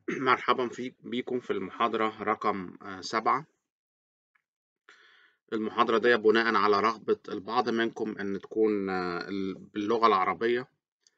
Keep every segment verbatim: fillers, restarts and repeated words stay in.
مرحبا في بيكم في المحاضرة رقم آه، سبعة. المحاضرة دي بناء على رغبة البعض منكم أن تكون آه، ال- باللغة العربية،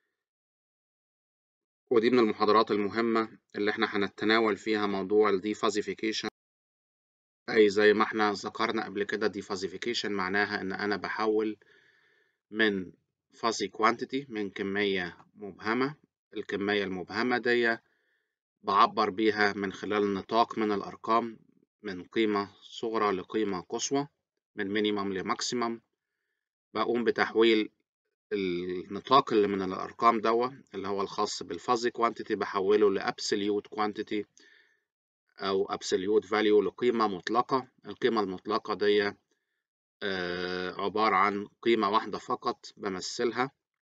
ودي من المحاضرات المهمة اللي احنا هنتناول فيها موضوع ال defussification. أي زي ما احنا ذكرنا قبل كده defussification معناها أن أنا بحول من fuzzy quantity، من كمية مبهمة. الكمية المبهمة دي بعبر بيها من خلال نطاق من الأرقام، من قيمة صغرى لقيمة قصوى، من مينيمم لماكسيمم. بقوم بتحويل النطاق اللي من الأرقام دوا اللي هو الخاص بالفازي كوانتيتي، بحوله لأبسوليوت كوانتيتي أو أبسوليوت فاليو، لقيمة مطلقة. القيمة المطلقة دي آه، عبارة عن قيمة واحدة فقط بمثلها.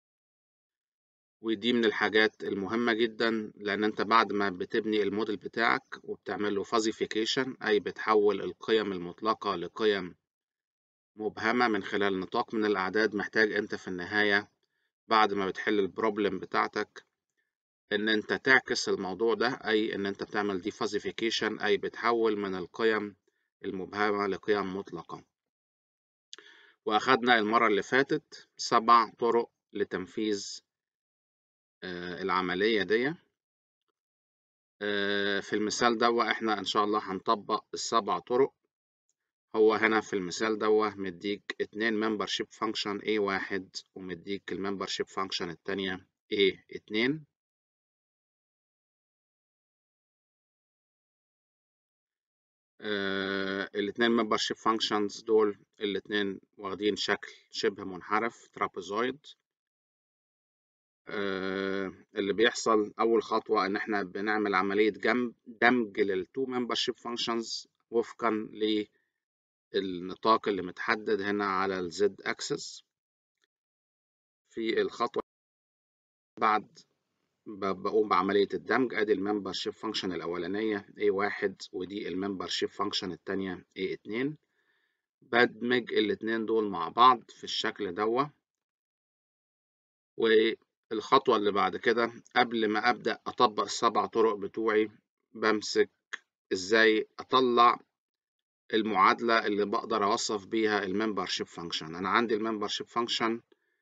ودي من الحاجات المهمة جدا، لأن أنت بعد ما بتبني الموديل بتاعك وبتعمل له فازيفيكيشن، أي بتحول القيم المطلقة لقيم مبهمة من خلال نطاق من الأعداد، محتاج أنت في النهاية بعد ما بتحل البروبلم بتاعتك إن أنت تعكس الموضوع ده، أي إن أنت بتعمل ديفازيفيكيشن، أي بتحول من القيم المبهمة لقيم مطلقة. وأخدنا المرة اللي فاتت سبع طرق لتنفيذ آه، العملية دي. في المثال ده احنا ان شاء الله هنطبق السبع طرق. هو هنا في المثال ده مديك اتنين membership function إيه واحد، ومديك الممبرشيب function التانية إيه اتنين. آه الاتنين membership functions دول الاتنين واخدين شكل شبه منحرف ترابيزويد. آه اللي بيحصل أول خطوة إن إحنا بنعمل عملية جنب دمج للتو membership functions وفقا ل النطاق اللي متحدد هنا على ال Z axis. في الخطوة بعد بقوم بعملية الدمج، ادي الممبرشيب فانكشن الأولانية إيه واحد، ودي الممبرشيب فانكشن التانية إيه اتنين. بدمج الاتنين دول مع بعض في الشكل دوا. والخطوة اللي بعد كده قبل ما أبدأ أطبق السبع طرق بتوعي، بمسك إزاي أطلع المعادلة اللي بقدر أوصف بيها الممبرشيب فانكشن. أنا عندي الممبرشيب فانكشن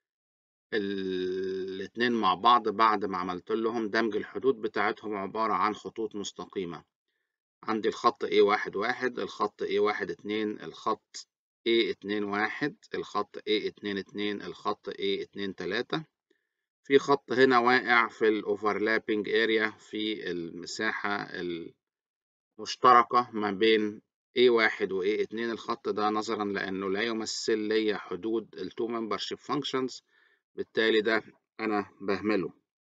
الاتنين مع بعض بعد ما عملت لهم دمج، الحدود بتاعتهم عبارة عن خطوط مستقيمة. عندي الخط إيه واحد واحد، الخط إيه واحد اتنين، الخط إيه اتنين واحد، الخط إيه اتنين اتنين، الخط إيه اتنين تلاتة. في خط هنا واقع في الأوفرلابنج اريا، في المساحة المشتركة ما بين إيه واحد و إيه اتنين. الخط ده نظرا لأنه لا يمثل لي حدود التو membership functions، بالتالي ده أنا بهمله.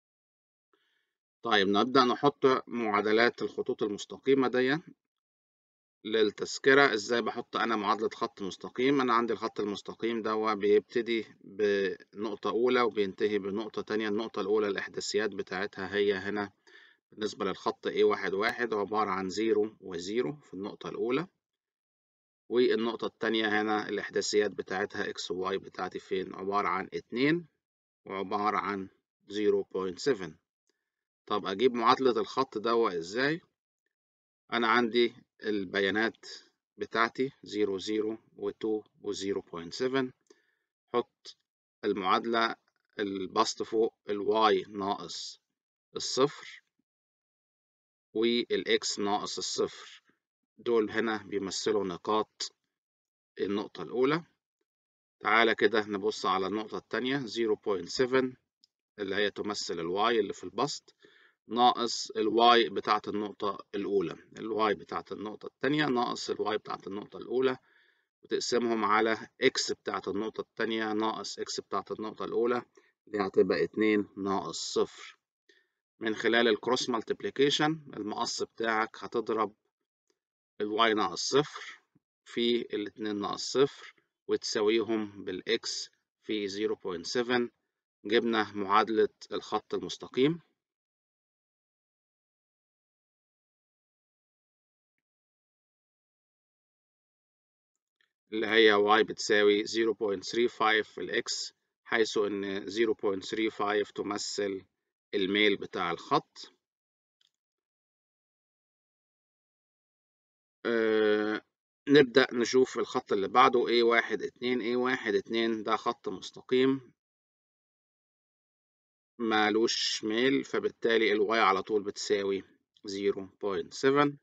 طيب نبدأ نحط معادلات الخطوط المستقيمة دي. للتذكرة ازاي بحط انا معادلة خط مستقيم. انا عندي الخط المستقيم ده بيبتدي بنقطة اولى وبينتهي بنقطة تانية. النقطة الاولى الاحداثيات بتاعتها هي هنا بالنسبة للخط إيه واحد واحد عبارة عن زيرو وزيرو في النقطة الاولى، والنقطة التانية هنا الاحداثيات بتاعتها اكس وواي بتاعتي فين، عبارة عن اتنين وعبارة عن زيرو بوينت سفن. طب اجيب معادلة الخط ده ازاي؟ أنا عندي البيانات بتاعتي زيرو زيرو واتنين وزيرو بوينت سفن. حط المعادلة البسط فوق الواي ناقص الصفر والإكس ناقص الصفر، دول هنا بيمثلوا نقاط النقطة الأولى. تعالى كده نبص على النقطة التانية زيرو بوينت سفن اللي هي تمثل الواي اللي في البسط ناقص الواي بتاعت النقطة الأولى، الواي بتاعت النقطة التانية ناقص الواي بتاعت النقطة الأولى، وتقسمهم على إكس بتاعت النقطة التانية ناقص إكس بتاعت النقطة الأولى، اللي هتبقى اتنين ناقص صفر. من خلال الكروس مالتيبليكيشن المقص بتاعك هتضرب الواي ناقص صفر في الاتنين ناقص صفر وتساويهم بالإكس في زيرو بوينت سفن. جبنا معادلة الخط المستقيم اللي هي y بتساوي زيرو بوينت ثري فايف في الإكس، حيث إن زيرو بوينت ثري فايف تمثل الميل بتاع الخط. آه نبدأ نشوف الخط اللي بعده إيه واحد اتنين إيه واحد اتنين، ده خط مستقيم مالوش ميل، فبالتالي الواي على طول بتساوي زيرو بوينت سفن.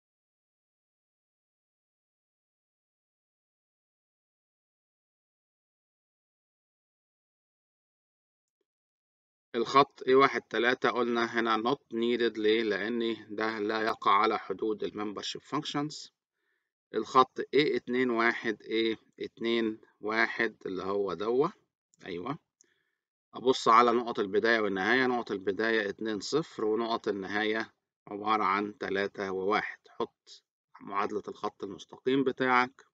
الخط إيه واحد تلاتة قلنا هنا not needed، ليه؟ لأن ده لا يقع على حدود ال membership functions. الخط إيه اتنين واحد إيه اتنين واحد اللي هو دوه، أيوه. أبص على نقط البداية والنهاية، نقط البداية اتنين صفر ونقط النهاية عبارة عن تلاتة وواحد. حط معادلة الخط المستقيم بتاعك،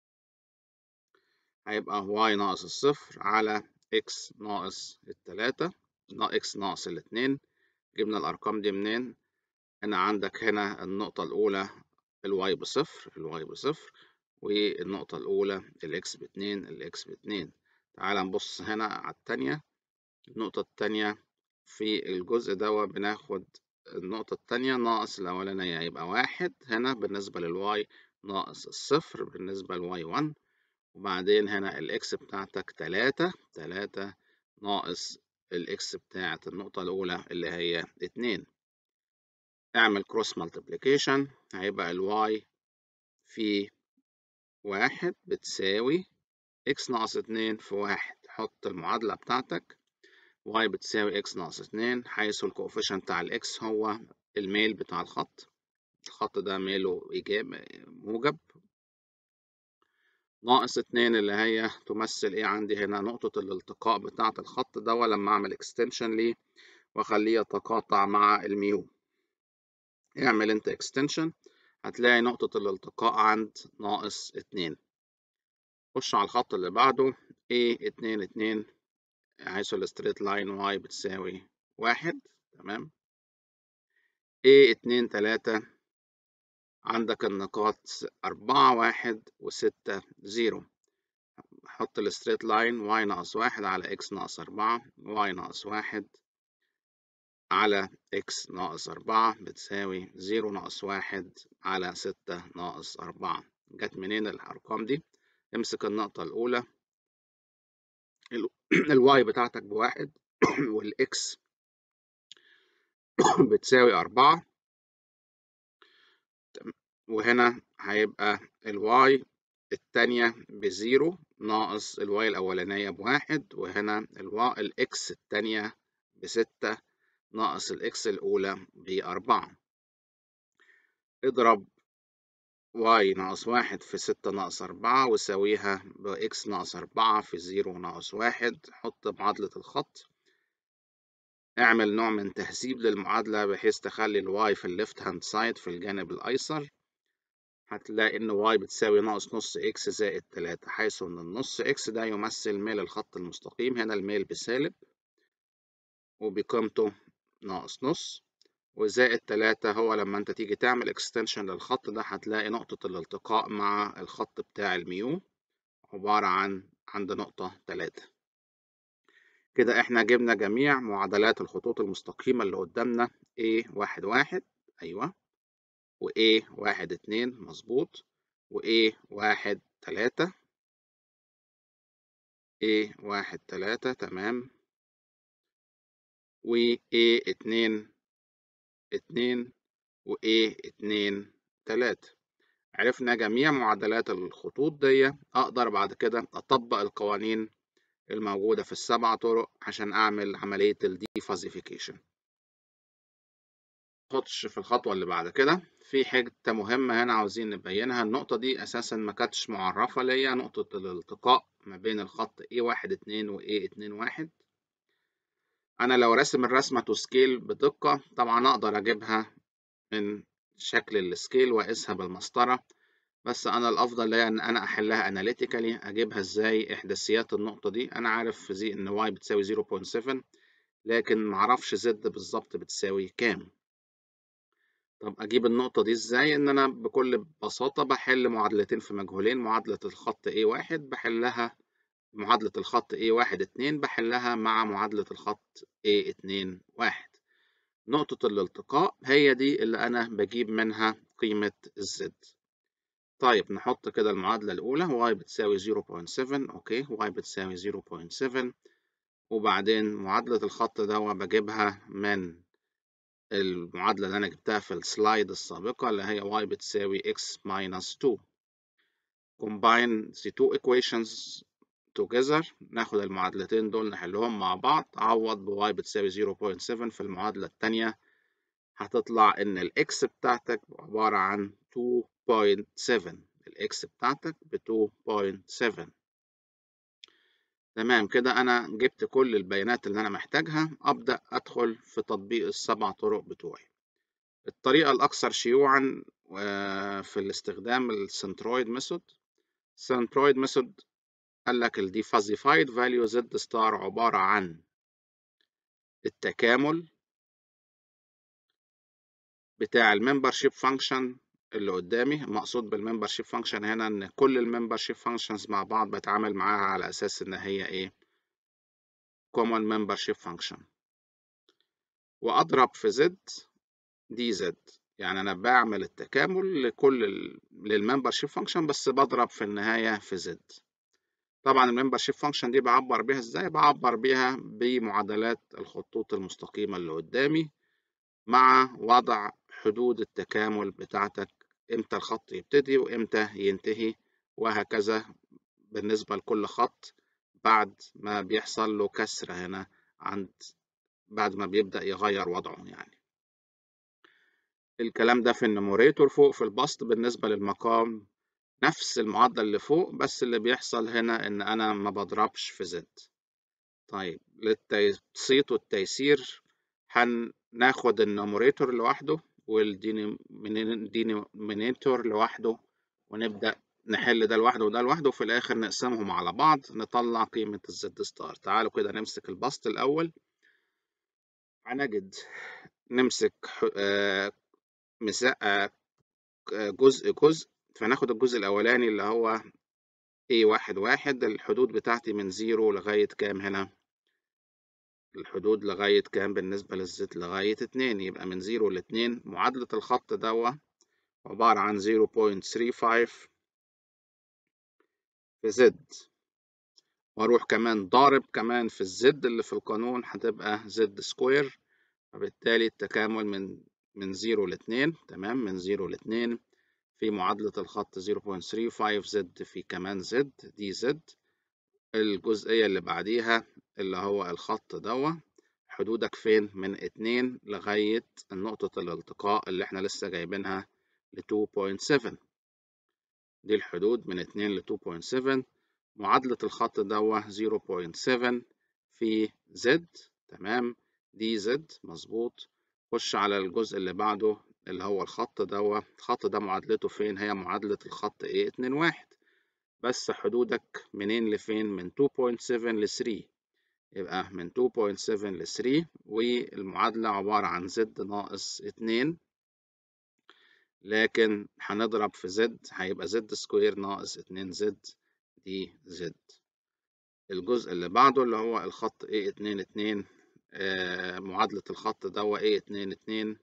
هيبقى y ناقص الصفر على x ناقص التلاتة، x ناقص الاتنين. جبنا الأرقام دي منين؟ هنا عندك هنا النقطة الأولى الواي بصفر، الواي بصفر، والنقطة الأولى الإكس باتنين، الإكس باتنين. تعال نبص هنا على التانية. النقطة التانية في الجزء ده بناخد النقطة التانية ناقص الأولانية، يبقى واحد هنا بالنسبة للواي ناقص الصفر بالنسبة لواي ون، وبعدين هنا الإكس بتاعتك تلاتة، تلاتة ناقص الإكس بتاعت النقطة الأولى اللي هي اتنين. اعمل كروس مالتيبليكيشن، هيبقى الواي في واحد بتساوي اكس ناقص اتنين في واحد. حط المعادلة بتاعتك واي بتساوي اكس ناقص اتنين، حيث الكوفيشن بتاع الاكس هو الميل بتاع الخط. الخط ده ميله إيجاب موجب، ناقص اتنين اللي هي تمثل ايه عندي هنا؟ نقطة الالتقاء بتاعة الخط ده، ولما اعمل اكستنشن ليه واخليه يتقاطع مع الميو. اعمل انت اكستنشن هتلاقي نقطة الالتقاء عند ناقص اتنين. خش على الخط اللي بعده إيه اتنين اتنين، حيث الستريت لاين واي بتساوي واحد، تمام. إيه اتنين تلاتة عندك النقاط أربعة واحد وستة زيرو. حط الستريت لاين واي ناقص واحد على إكس ناقص أربعة، واي ناقص واحد على إكس ناقص أربعة بتساوي زيرو ناقص واحد على ستة ناقص أربعة. جت منين الأرقام دي؟ امسك النقطة الأولى، الواي بتاعتك بواحد والإكس بتساوي أربعة، وهنا هيبقى الواي التانية بزيرو ناقص الواي الأولانية بواحد، وهنا الواي الإكس التانية بستة ناقص الإكس الأولى بأربعة. اضرب واي ناقص واحد في ستة ناقص أربعة وساويها بإكس ناقص أربعة في زيرو ناقص واحد. حط معادلة الخط، اعمل نوع من تهذيب للمعادلة بحيث تخلي الواي في الليفت هاند سايد في الجانب الأيسر. هتلاقي إن واي بتساوي ناقص نص إكس زائد تلاتة، حيث إن النص إكس ده يمثل ميل الخط المستقيم. هنا الميل بسالب وبقيمته ناقص نص، وزائد تلاتة هو لما أنت تيجي تعمل اكستنشن للخط ده هتلاقي نقطة الالتقاء مع الخط بتاع الميو عبارة عن عند نقطة تلاتة. كده إحنا جبنا جميع معادلات الخطوط المستقيمة اللي قدامنا. إيه واحد واحد أيوه، وإيه واحد اتنين مظبوط، وإيه واحد تلاتة، إيه واحد تلاتة تمام، وإيه اتنين اتنين، وإيه اتنين تلاتة. عرفنا جميع معادلات الخطوط دي. أقدر بعد كده أطبق القوانين الموجودة في السبع طرق عشان أعمل عملية الديفازيفيكيشن. نخش في الخطوة اللي بعد كده. في حتة مهمة هنا عاوزين نبينها. النقطة دي أساسا ما كانتش معرفة ليا، نقطة الالتقاء ما بين الخط إيه واحد اتنين و إيه اتنين واحد. أنا لو راسم الرسمة تو سكيل بدقة طبعا أقدر أجيبها من شكل السكيل وأقيسها بالمسطرة، بس أنا الأفضل ليا إن أنا أحلها أناليتيكالي. أجيبها إزاي؟ إحداثيات النقطة دي أنا عارف في زي إن واي بتساوي زيرو بوينت سفن، لكن معرفش زد بالظبط بتساوي كام. طب أجيب النقطة دي إزاي؟ إن أنا بكل بساطة بحل معادلتين في مجهولين. معادلة الخط إيه واحد بحلها، معادلة الخط إيه واحد اتنين بحلها مع معادلة الخط إيه اتنين واحد. نقطة الالتقاء هي دي اللي أنا بجيب منها قيمة الزد. طيب نحط كده المعادلة الأولى y بتساوي زيرو بوينت سفن، أوكي y بتساوي زيرو بوينت سفن، وبعدين معادلة الخط ده بجيبها من المعادلة اللي أنا جبتها في السلايد السابقة اللي هي y بتساوي x minus two. combine the two equations together، ناخد المعادلتين دول نحلهم مع بعض، عوض ب y بتساوي زيرو بوينت سفن في المعادلة التانية، هتطلع إن ال x بتاعتك عبارة عن تو بوينت سفن، ال x بتاعتك ب تو بوينت سفن. تمام كده، أنا جبت كل البيانات اللي أنا محتاجها، أبدأ أدخل في تطبيق السبع طرق بتوعي. الطريقة الأكثر شيوعا في الاستخدام السنترويد ميثود. السنترويد ميثود قال لك ال defusified value z ستار عبارة عن التكامل بتاع الممبرشيب فانكشن اللي قدامي. المقصود بالممبرشيب فانكشن هنا ان كل الممبرشيب فانكشنز مع بعض بتعامل معاها على اساس ان هي ايه common membership function، واضرب في z دي z، يعني انا بعمل التكامل لكل ال... للممبرشيب فانكشن بس بضرب في النهاية في z. طبعا الممبرشيب فانكشن دي بعبر بيها ازاي؟ بعبر بيها بمعادلات الخطوط المستقيمة اللي قدامي مع وضع حدود التكامل بتاعتك، امتى الخط يبتدي وامتى ينتهي، وهكذا بالنسبة لكل خط بعد ما بيحصل له كسر هنا عند بعد ما بيبدأ يغير وضعه. يعني الكلام ده في النوميريتور فوق في البسط بالنسبة للمقام نفس المعادلة اللي فوق، بس اللي بيحصل هنا ان انا ما بضربش في زد. طيب للتبسيط والتيسير هناخد النوميريتور لوحده والدينومينيتور لوحده، ونبدأ نحل ده لوحده وده لوحده، وفي الآخر نقسمهم على بعض نطلع قيمة الزد ستار. تعالوا كده نمسك البسط الأول. هنجد نمسك جزء جزء، فناخد الجزء الأولاني اللي هو إيه واحد واحد، الحدود بتاعتي من زيرو لغاية كام هنا؟ الحدود لغاية كام بالنسبة للزد؟ لغاية اتنين، يبقى من زيرو لاتنين. معادلة الخط دوا عبارة عن زيرو بوينت ثري فايف في زد، واروح كمان ضارب كمان في الزد اللي في القانون هتبقى زد سكوير، فبالتالي التكامل من من زيرو لاتنين. تمام، من زيرو لاتنين في معادلة الخط زيرو بوينت ثري فايف زد في كمان زد دي زد. الجزئية اللي بعديها اللي هو الخط دوا حدودك فين؟ من اتنين لغاية نقطة الالتقاء اللي احنا لسه جايبينها ل تو بوينت سفن. دي الحدود من اتنين ل تو بوينت سفن. معادلة الخط دوا زيرو بوينت سفن في زد، تمام، دي زد مظبوط. خش على الجزء اللي بعده اللي هو الخط دوا. الخط ده معادلته فين؟ هي معادلة الخط ايه اتنين واحد، بس حدودك منين لفين؟ من تو بوينت سفن ل ثري، يبقى من تو بوينت سفن ل ثري، والمعادلة عبارة عن زد ناقص اتنين، لكن هنضرب في زد هيبقى زد سكوير ناقص اتنين زد دي زد. الجزء اللي بعده اللي هو الخط ايه اتنين اتنين، آه معادلة الخط ده هو ايه اتنين اتنين،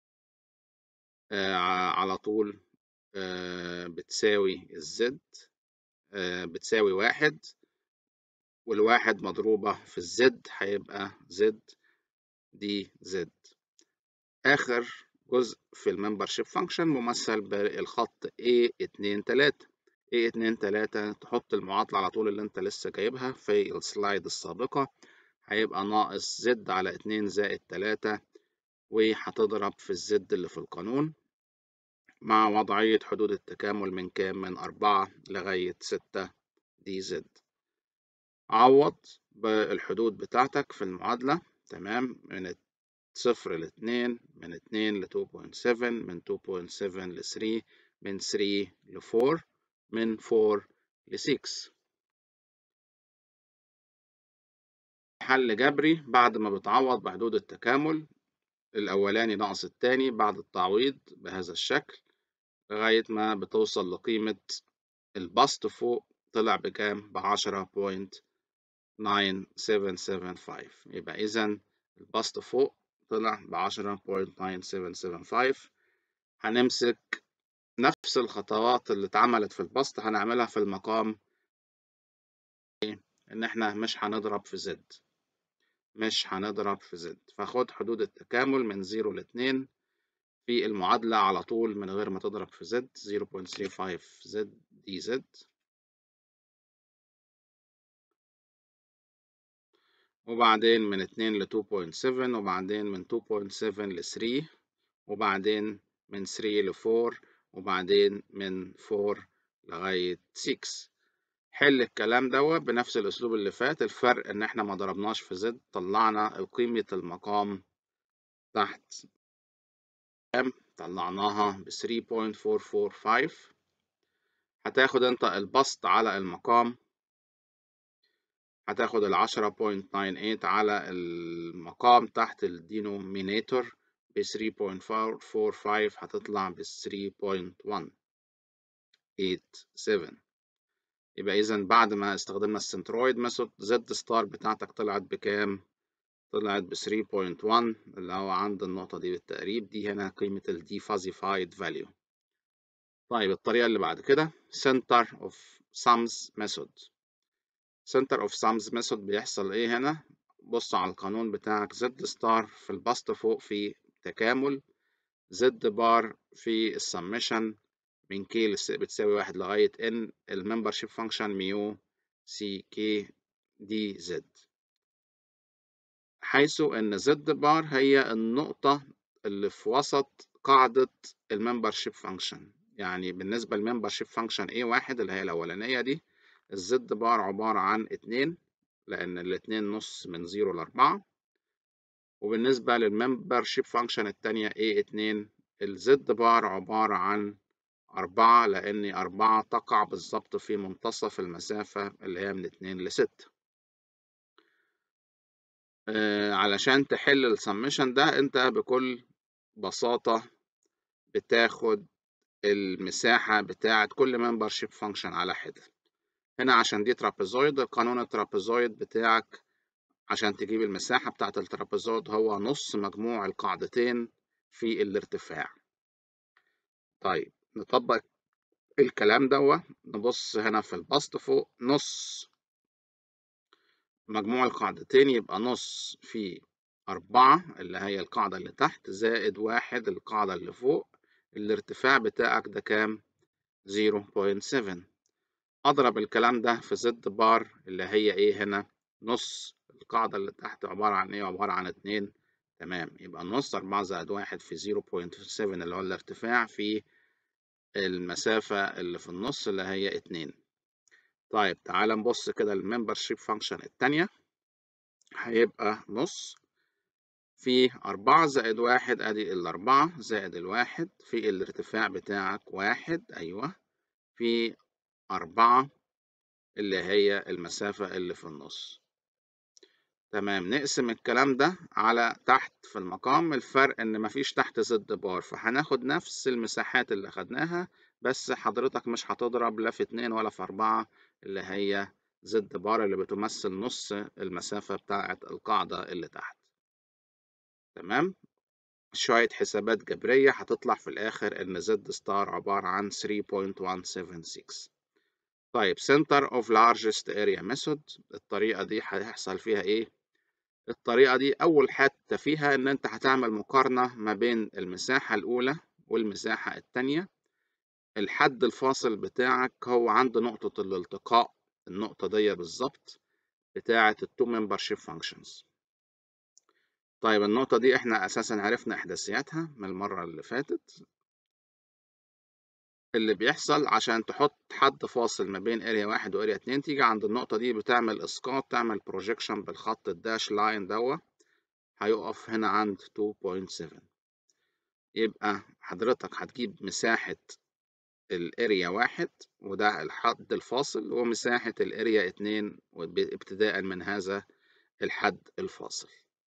آه على طول آه بتساوي الزد آه بتساوي واحد، والواحد مضروبة في الزد هيبقى زد دي زد. آخر جزء في الممبرشيب فانكشن ممثل بالخط ايه اتنين تلاتة. ايه اتنين تلاتة تحط المعادلة على طول اللي انت لسه جايبها في السلايد السابقة، هيبقى ناقص زد على اتنين زائد تلاتة، وهتضرب في الزد اللي في القانون مع وضعية حدود التكامل من كام؟ من أربعة لغاية ستة دي زد. عوض بالحدود بتاعتك في المعادلة، تمام، من صفر لاتنين، من اتنين لتو بوينت سفن، من تو بوينت سفن لثري، من ثري لفور، من فور لسكس. حل جبري بعد ما بتعوض بحدود التكامل الأولاني ناقص التاني بعد التعويض بهذا الشكل لغاية ما بتوصل لقيمة البسط فوق طلع بكام؟ بعشرة بوينت ناين سفن سفن فايف. يبقى إذا البسط فوق طلع بعشرة بوينت ناين سفن سفن فايف. هنمسك نفس الخطوات اللي اتعملت في البسط هنعملها في المقام، إن إحنا مش هنضرب في زد، مش هنضرب في زد. فخد حدود التكامل من زيرو لاتنين في المعادلة على طول من غير ما تضرب في زد، زيرو فاصلة ثلاثة خمسة زد دي زد، وبعدين من اتنين ل اتنين فاصلة سبعة، وبعدين من اتنين فاصلة سبعة ل تلاتة، وبعدين من تلاتة ل أربعة، وبعدين من أربعة لغاية ستة. حل الكلام دوت بنفس الأسلوب اللي فات. الفرق إن إحنا ما ضربناش في زد، طلعنا قيمة المقام تحت كام؟ طلعناها ب تلاتة فاصلة أربعة أربعة خمسة. هتاخد أنت البسط على المقام، هتاخد ال عشرة فاصلة تسعة تمانية على المقام تحت الدينومينيتور ب تلاتة فاصلة أربعة خمسة، هتطلع ب تلاتة فاصلة واحد تمانية سبعة. يبقى إذا بعد ما استخدمنا السنترويد ميثود، زد ستار بتاعتك طلعت بكام؟ طلعت ب تلاتة فاصلة واحد اللي هو عند النقطة دي بالتقريب، دي هنا قيمة ال defuzzified value. طيب الطريقة اللي بعد كده center of sums method. center of sums method بيحصل إيه هنا؟ بص على القانون بتاعك، زد ستار في البسط فوق في تكامل، زد بار في السمشن من كي بتساوي واحد لغاية ان الممبرشيب فانكشن ميو سي كي دي زد، حيث ان زد بار هي النقطة اللي في وسط قاعدة الممبرشيب فانكشن. يعني بالنسبة للممبرشيب فانكشن ايه واحد اللي هي الأولانية دي، الزد بار عبارة عن اتنين، لأن الاتنين نص من زيرو لأربعة. وبالنسبة للممبرشيب فانكشن التانية ايه اتنين، الزد بار عبارة عن أربعة، لأن أربعة تقع بالظبط في منتصف المسافة اللي هي من اتنين لستة. آه علشان تحل السمشن ده أنت بكل بساطة بتاخد المساحة بتاعة كل ممبرشيب فانكشن على حدة. هنا عشان دي ترابيزويد، القانون الترابيزويد بتاعك عشان تجيب المساحة بتاعة الترابيزويد هو نص مجموع القاعدتين في الارتفاع. طيب نطبق الكلام دوت، نبص هنا في البسط فوق، نص مجموع القاعدتين يبقى نص في أربعة اللي هي القاعدة اللي تحت زائد واحد القاعدة اللي فوق. الارتفاع بتاعك ده كام؟ زيرو فاصلة سبعة. أضرب الكلام ده في زد بار اللي هي إيه هنا؟ نص القاعدة اللي تحت عبارة عن إيه؟ عبارة عن اتنين. تمام، يبقى نص أربعة زائد واحد في زيرو فاصلة سبعة اللي هو الارتفاع في المسافة اللي في النص اللي هي اتنين. طيب تعال نبص كده الممبرشيب فانكشن التانية، هيبقى نص في أربعة زائد واحد، أدي الأربعة زائد الواحد في الارتفاع بتاعك واحد، أيوه، في أربعة اللي هي المسافة اللي في النص. تمام، نقسم الكلام ده على تحت في المقام. الفرق إن مفيش تحت زد بار، فهناخد نفس المساحات اللي خدناها، بس حضرتك مش هتضرب لا في اتنين ولا في أربعة اللي هي زد بار اللي بتمثل نص المسافة بتاعة القاعدة اللي تحت. تمام، شوية حسابات جبرية هتطلع في الآخر إن زد ستار عبارة عن تلاتة فاصلة واحد سبعة ستة. طيب center of largest area method، الطريقة دي هيحصل فيها إيه؟ الطريقة دي أول حتة فيها إن أنت هتعمل مقارنة ما بين المساحة الأولى والمساحة التانية. الحد الفاصل بتاعك هو عند نقطة الالتقاء، النقطة دي بالظبط بتاعة التو membership functions. طيب النقطة دي إحنا أساسا عرفنا إحداثياتها من المرة اللي فاتت. اللي بيحصل عشان تحط حد فاصل ما بين اريا واحد واريا اتنين، تيجي عند النقطة دي بتعمل اسقاط، تعمل بروجيكشن بالخط الداش لاين دوا، هيقف هنا عند اتنين فاصلة سبعة. يبقى حضرتك هتجيب مساحة الاريا واحد وده الحد الفاصل، ومساحة الاريا اتنين ابتداء من هذا الحد الفاصل.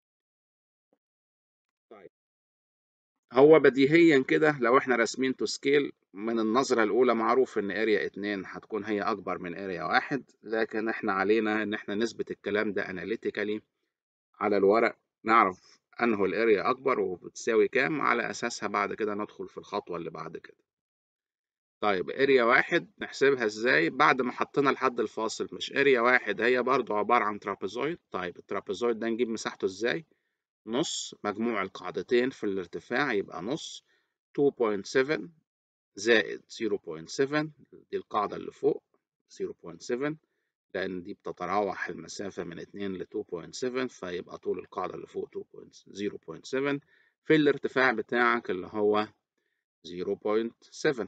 طيب هو بديهيا كده لو احنا راسمين تو سكيل من النظرة الأولى معروف إن اريا اتنين هتكون هي أكبر من اريا واحد، لكن احنا علينا إن احنا نثبت الكلام ده أناليتيكالي على الورق، نعرف أنه الاريا أكبر وبتساوي كام، على أساسها بعد كده ندخل في الخطوة اللي بعد كده. طيب اريا واحد نحسبها ازاي بعد ما حطينا الحد الفاصل؟ مش اريا واحد هي برضو عبارة عن ترابيزويد؟ طيب الترابيزويد ده نجيب مساحته ازاي؟ نص مجموع القاعدتين في الارتفاع يبقى نص اتنين فاصلة سبعة زائد صفر فاصلة سبعة، دي القاعدة اللي فوق صفر فاصلة سبعة، لأن دي بتتراوح المسافة من اتنين ل اتنين فاصلة سبعة، فيبقى طول القاعدة اللي فوق صفر فاصلة سبعة في الارتفاع بتاعك اللي هو صفر فاصلة سبعة.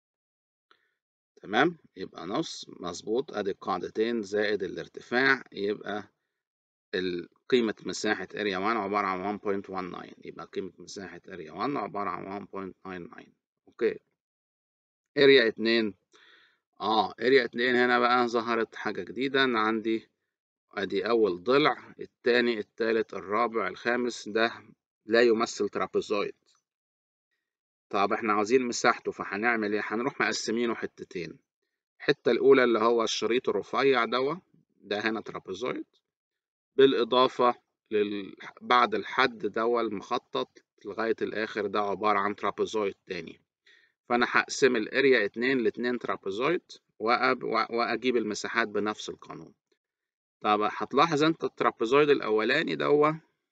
تمام، يبقى نص مظبوط، ادي القاعدتين زائد الارتفاع، يبقى قيمة مساحة اريا واحد عبارة عن واحد فاصلة تسعة تسعة، يبقى قيمة مساحة اريا واحد عبارة عن واحد فاصلة تسعة تسعة. اوكي. اريا اتنين، اه اريا اتنين هنا بقى ظهرت حاجة جديدة، انا عندي ادي اول ضلع، التاني التالت الرابع الخامس، ده لا يمثل ترابيزويد. طب احنا عاوزين مساحته، فهنعمل ايه؟ هنروح مقسمينه حتتين. الحتة الأولى اللي هو الشريط الرفيع دوا، ده هنا ترابيزويد، بالإضافة لل... بعد الحد دوا المخطط لغاية الآخر ده عبارة عن ترابيزويد تاني. فأنا هقسم الأريا اتنين لاتنين ترابيزويد وأب... وأجيب المساحات بنفس القانون. طب هتلاحظ أنت الترابيزويد الأولاني دوا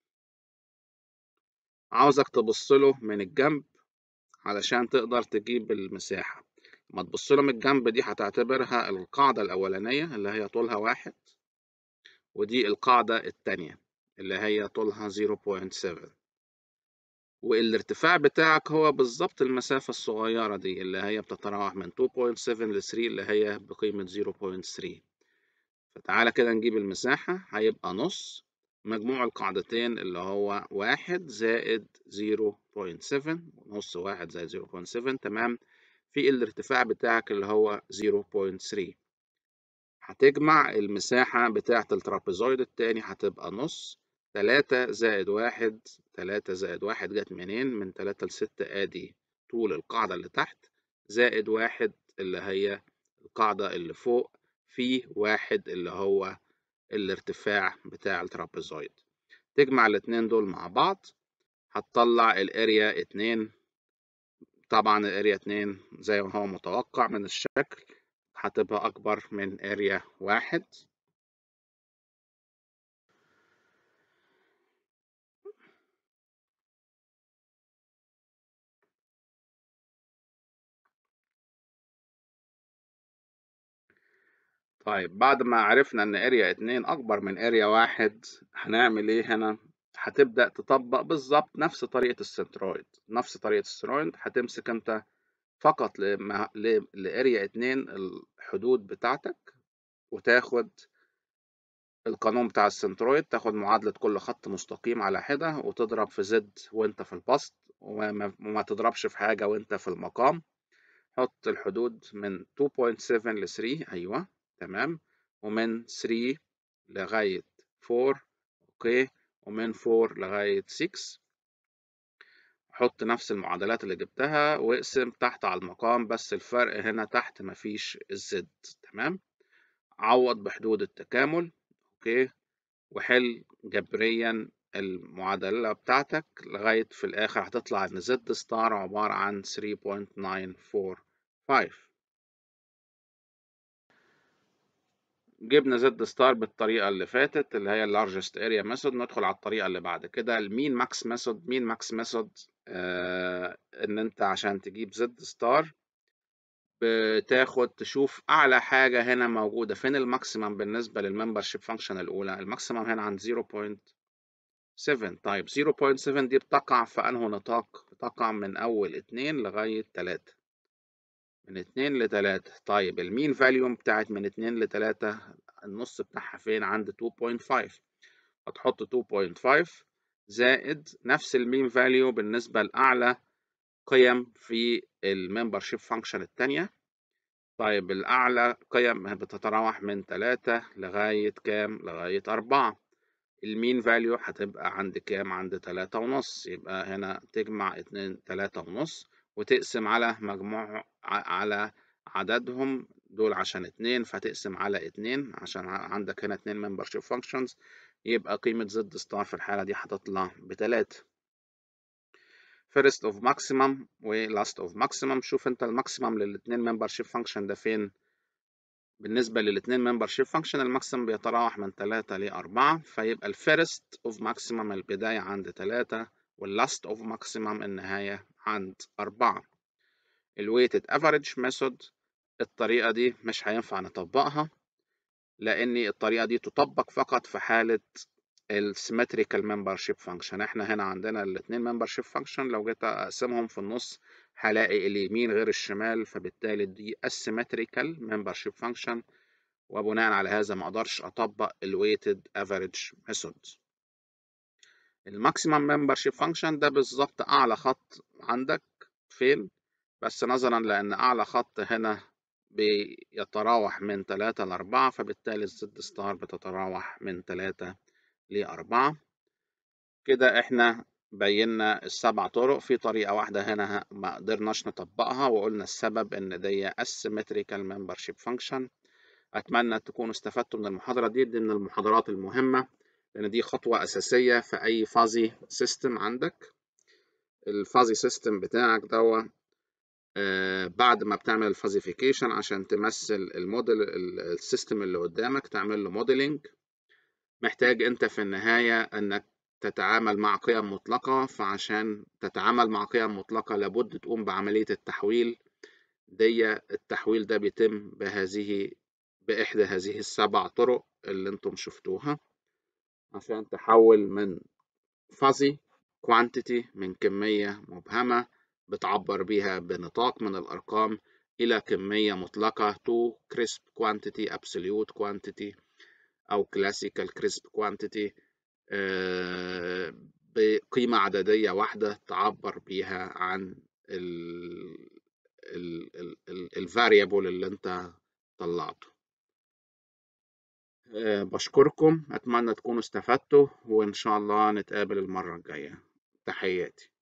عاوزك تبصله من الجنب علشان تقدر تجيب المساحة. ما تبصله من الجنب دي هتعتبرها القاعدة الأولانية اللي هي طولها واحد، ودي القاعدة التانية اللي هي طولها صفر فاصلة سبعة، والارتفاع بتاعك هو بالظبط المسافة الصغيرة دي اللي هي بتتراوح من اتنين فاصلة سبعة ل تلاتة اللي هي بقيمة صفر فاصلة تلاتة. فتعالى كده نجيب المساحة، هيبقى نص مجموع القاعدتين اللي هو واحد زائد صفر فاصلة سبعة، نص واحد زائد صفر فاصلة سبعة، تمام، في الارتفاع بتاعك اللي هو صفر فاصلة تلاتة. هتجمع المساحة بتاعة الترابيزويد التاني، هتبقى نص تلاتة زائد واحد، تلاتة زائد واحد جت منين؟ من تلاتة لستة، ادي طول القاعدة اللي تحت زائد واحد اللي هي القاعدة اللي فوق في واحد اللي هو الارتفاع بتاع الترابيزويد. تجمع الاتنين دول مع بعض هتطلع الاريا اتنين. طبعا الاريا اتنين زي ما هو متوقع من الشكل هتبقى أكبر من اريا واحد. طيب بعد ما عرفنا إن اريا اتنين أكبر من اريا واحد، هنعمل إيه هنا؟ هتبدأ تطبق بالظبط نفس طريقة السنترويد، نفس طريقة السنترويد. هتمسك أنت فقط لما... ل... لاريا اتنين الحدود بتاعتك، وتاخد القانون بتاع السنترويد، تاخد معادلة كل خط مستقيم على حدة وتضرب في زد وانت في البسط، وما, وما تضربش في حاجة وانت في المقام. حط الحدود من اتنين فاصلة سبعة ل تلاتة، ايوه تمام، ومن تلاتة لغاية أربعة، اوكي، ومن أربعة لغاية ستة. حط نفس المعادلات اللي جبتها واقسم تحت على المقام، بس الفرق هنا تحت مفيش الزد، تمام. عوض بحدود التكامل، اوكي، وحل جبريا المعادلة بتاعتك لغاية في الآخر هتطلع إن زد ستار عبارة عن تلاتة فاصلة تسعة أربعة خمسة. جبنا زد ستار بالطريقة اللي فاتت اللي هي اللارجست اريا ميثود. ندخل على الطريقة اللي بعد كده، المين ماكس ميثود. مين ماكس ميثود آه إن أنت عشان تجيب زد ستار بتاخد تشوف أعلى حاجة هنا موجودة فين، الماكسيمم بالنسبة للممبرشيب فانكشن الأولى. الماكسيمم هنا عند صفر فاصلة سبعة. طيب صفر فاصلة سبعة دي بتقع في أنه نطاق؟ بتقع من أول اتنين لغاية تلاتة، من اتنين لتلاتة. طيب المين فاليوم بتاعت من اتنين لتلاتة النص بتاعها فين؟ عند اتنين فاصلة خمسة. هتحط اتنين فاصلة خمسة زائد نفس المين فاليو بالنسبة لأعلى قيم في الممبرشيب فانكشن التانية. طيب الأعلى قيم بتتراوح من تلاتة لغاية كام؟ لغاية أربعة. المين فاليو هتبقى عند كام؟ عند تلاتة ونص. يبقى هنا تجمع اتنين تلاتة ونص وتقسم على مجموع على عددهم دول عشان اتنين، فتقسم على اتنين عشان عندك هنا اتنين membership functions. يبقى قيمة زد ستار في الحالة دي هتطلع بتلاتة. first of maximum و last of maximum. شوف انت الماكسيمم للاتنين membership function ده فين. بالنسبة للاتنين membership function الماكسيمم بيتراوح من تلاتة لأربعة، فيبقى ال first of maximum البداية عند تلاتة وال last of maximum النهاية عند أربعة. ال weighted average method الطريقة دي مش هينفع نطبقها، لأن الطريقة دي تطبق فقط في حالة ال symmetrical membership function. احنا هنا عندنا الاتنين membership function، لو جيت أقسمهم في النص هلاقي اليمين غير الشمال، فبالتالي دي asymmetrical membership function، وبناء على هذا ما اقدرش اطبق ال weighted average method. الماكسيمم membership function ده بالظبط اعلى خط عندك فين، بس نظرا لان اعلى خط هنا بيتراوح من تلاتة لأربعة، فبالتالي الزد ستار بتتراوح من تلاتة لأربعة. كده احنا بينا السبع طرق. في طريقة واحدة هنا ما قدرناش نطبقها، وقلنا السبب ان دي asymmetrical membership function. أتمنى تكونوا استفدتوا من المحاضرة دي. دي من المحاضرات المهمة، لأن دي خطوة أساسية في أي فازي سيستم عندك. الفازي سيستم بتاعك دوا آه بعد ما بتعمل الفازيفيكيشن عشان تمثل الموديل السيستم اللي قدامك، تعمل له موديلنج، محتاج أنت في النهاية أنك تتعامل مع قيم مطلقة. فعشان تتعامل مع قيم مطلقة لابد تقوم بعملية التحويل دي. التحويل ده بيتم بهذه بإحدى هذه السبع طرق اللي انتم شفتوها، عشان تحول من fuzzy quantity، من كمية مبهمة بتعبر بيها بنطاق من الأرقام، إلى كمية مطلقة to crisp quantity، absolute quantity أو classical crisp quantity، بقيمة عددية واحدة تعبر بيها عن ال variable اللي انت طلعته. أه بشكركم، أتمنى تكونوا استفدتوا، وإن شاء الله نتقابل المرة الجاية. تحياتي.